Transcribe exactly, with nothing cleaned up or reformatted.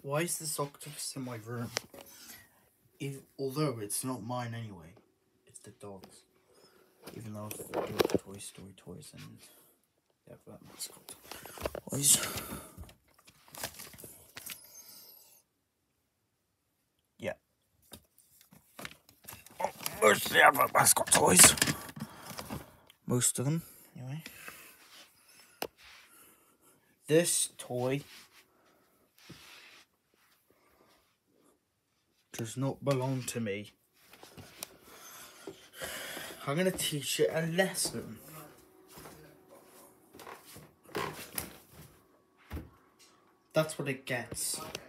Why is this octopus in my room? If, although it's not mine anyway. It's the dog's. Even though I love Toy Story toys and they have that mascot toys. Yeah. Oh, mostly have mascot toys. Most of them, anyway. This toy does not belong to me. I'm going to teach it a lesson. That's what it gets.